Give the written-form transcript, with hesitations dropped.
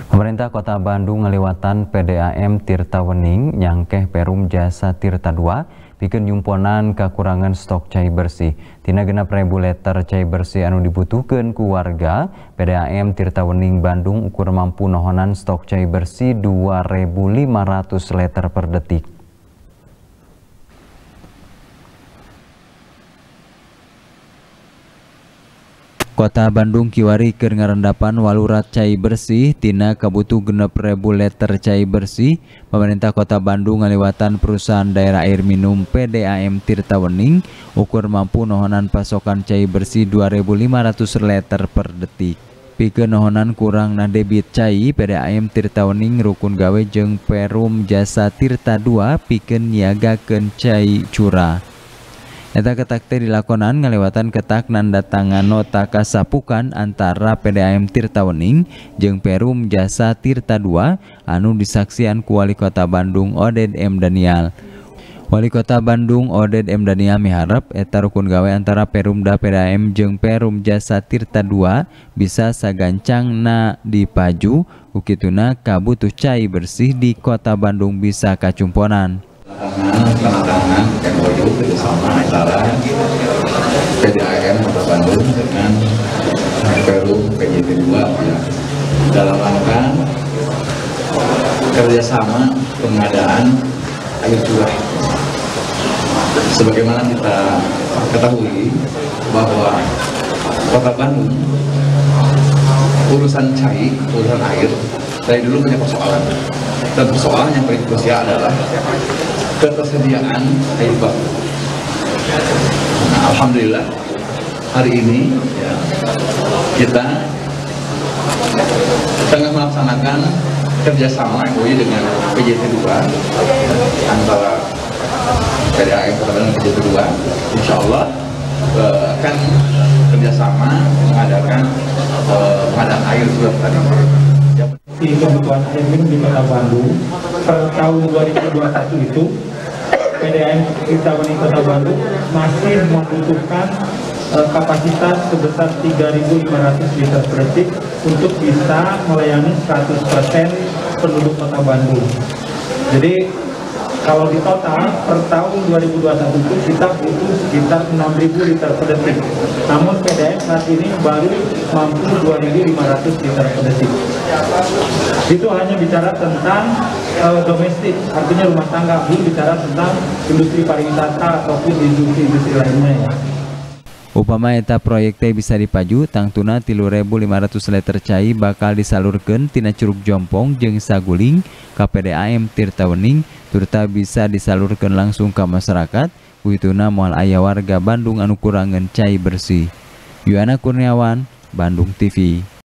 Pemerintah Kota Bandung ngelewatan PDAM Tirta Wening nyangkeh Perum Jasa Tirta 2 bikin nyumponan kekurangan stok cai bersih. Tina 6.000 liter cai bersih anu dibutuhkan ku warga, PDAM Tirta Wening Bandung ukur mampu nohonan stok cai bersih 2.500 liter per detik. Kota Bandung kiwari keur ngarendapan walurat cai bersih tina kabutuh 6.000 liter cai bersih. Pemerintah Kota Bandung ngalewatan perusahaan daerah air minum PDAM Tirta Wening ukur mampu nohonan pasokan cai bersih 2.500 liter per detik. Pikeun nohonan kurang na debit cai, PDAM Tirta Wening rukun gawe jeung Perum Jasa Tirta 2 pikeun nyiagakeun cai curah. Eta ketak teh dilakonan ngalewatan ketak nanda tangan nota kasapukan antara PDAM Tirta Wening jeung Perum Jasa Tirta 2 anu disaksian ku Wali Kota Bandung Oded M. Daniel. Wali Kota Bandung Oded M. Daniel miharep eta rukun gawe antara Perumda PDAM jeung Perum Jasa Tirta 2 bisa sagancangna dipaju ukituna kabutuh cai bersih di Kota Bandung bisa kacumponan. Penandatangan MOU kerjasama antara PDAM Kota Bandung dengan Perum PJT 2 ya, dalam rangka kerjasama pengadaan air curah. Sebagaimana kita ketahui bahwa Kota Bandung urusan cai, urusan air dari dulu punya persoalan, dan persoalan yang paling krusial adalah ketersediaan air baku. Nah, alhamdulillah hari ini ya, kita tengah melaksanakan kerjasama MOU dengan PJT 2 antara PDAM Kota Bandung dan PJT 2. Insya Allah akan kerjasama mengadakan pengadaan air curah tadi. Kebutuhan air minum di Kota Bandung per tahun 2021 itu PDAM Tirta Wening Kota Bandung masih membutuhkan kapasitas sebesar 3.500 liter per detik untuk bisa melayani 100% penduduk Kota Bandung. Jadi kalau di total per tahun 2021 itu kita butuh sekitar 6.000 liter per detik. Namun PDAM saat ini baru mampu 2.500 liter per detik. Itu hanya bicara tentang domestik, artinya rumah tangga, belum bicara tentang industri pariwisata ataupun industri lainnya ya. Upama eta proyek teh bisa dipaju, tangtuna 3.500 liter cai bakal disalurkeun tina Curug Jompong jeung Saguling ka PDAM Tirta Wening, turta bisa disalurkeun langsung ka masyarakat, kuituna moal aya warga Bandung anu kurangan cai bersih. Yuana Kurniawan, Bandung TV.